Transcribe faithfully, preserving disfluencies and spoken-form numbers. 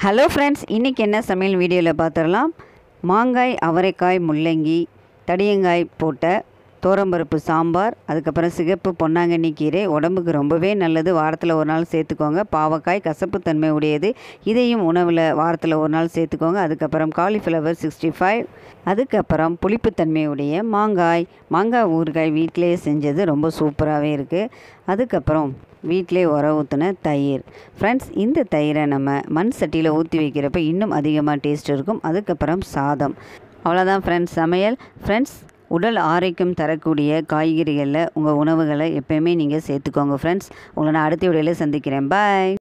Hello friends, இன்றைக்கி என்ன சமையல் வீடியோவில் பார்த்துடலாம். மாங்காய், அவரைக்காய், முள்ளங்கி, தடியங்காய் போட்ட தோரம்பருப்பு சாம்பார், அதுக்கப்புறம் சிகப்பு பொன்னாங்கண்ணி கீரை உடம்புக்கு ரொம்பவே நல்லது. வாரத்தில் ஒரு நாள் சேர்த்துக்கோங்க. பாவக்காய் கசப்புத்தன்மை உடையது, இதையும் உணவில் வாரத்தில் ஒரு நாள் சேர்த்துக்கோங்க. அதுக்கப்புறம் காலிஃப்ளவர் சிக்ஸ்டி ஃபைவ், அதுக்கப்புறம் புளிப்புத்தன்மை உடைய மாங்காய் மாங்காய் ஊறுகாய் வீட்டிலே செஞ்சது ரொம்ப சூப்பராகவே இருக்குது. அதுக்கப்புறம் வீட்டிலே உர ஊற்றின தயிர். ஃப்ரெண்ட்ஸ், இந்த தயிரை நம்ம மண் சட்டியில் ஊற்றி வைக்கிறப்ப இன்னும் அதிகமாக டேஸ்ட் இருக்கும். அதுக்கப்புறம் சாதம். அவ்வளோதான் ஃப்ரெண்ட்ஸ் சமையல். ஃப்ரெண்ட்ஸ், உடல் ஆரோக்கியம் தரக்கூடிய காய்கறிகளில் உங்கள் உணவுகளை எப்போயுமே நீங்கள் சேர்த்துக்கோங்க. ஃப்ரெண்ட்ஸ், உங்களை நான் அடுத்த வீடியோவில் சந்திக்கிறேன். பாய்.